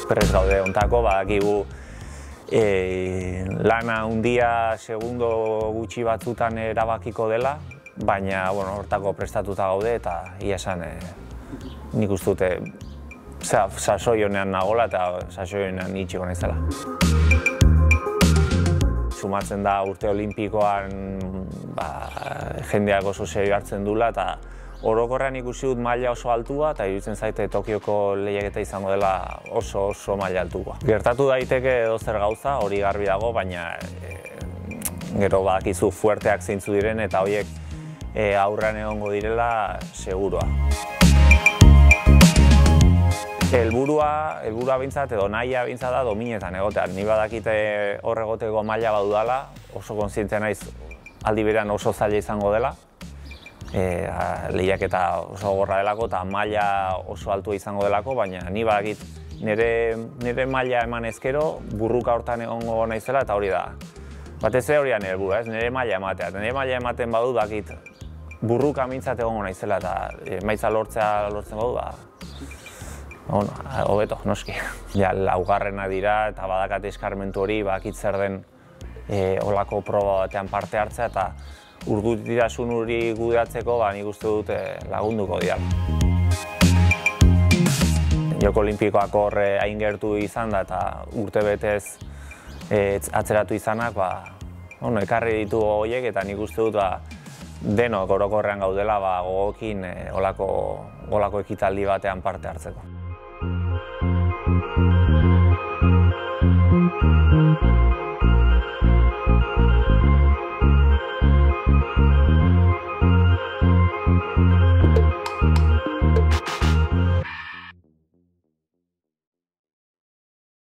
prest gaude ontako, badakigu lana handia segundo gutxi batzutan erabakiko dela, baina hortako prestatuta gaude eta ia esan nik uste dute sasoi honean nagola eta sasoi honean itxiko naizela. Sumatzen da urte olimpikoan jendeak oso serio hartzen dula eta orokorrean ikusi dut maila oso altua eta iruditzen zaite Tokioko lehiaketa izango dela oso maila altua. Gertatu daiteke edozer gauza, hori garbi dago, baina gero badakizu fuerteak zeintzu diren eta horiek aurrean egongo direla segurua. Helburua behintzat edo nahia behintzat da dominetan egotean. Ni badakite hor egoteko maila badudala, oso kontzientzia naiz aldi berean oso zaila izango dela. Lehiaketa oso gogorra delako eta maila oso altua izango delako, baina ni badakit nire maila eman ezkero burruka hortan egongo naizela eta hori da. Batez ere hori da nire helburua, nire maila ematea. Nire maila ematen badu dakit burruka mintzat egongo naizela eta emaitza lortzen badu hobeto, noski. Laugarrena dira eta badakate eskarmentu hori, badakit zer den olako proba batean parte hartzea eta urduritasun hori kudeatzeko nik uste dut lagunduko dira. Joko Olimpikoak hor hain gertu izan da eta urtebetez atzeratu izanak ekarri ditu horiek eta nik uste dut denok orokorrean gaudela gogokin olako ekitaldi batean parte hartzeko.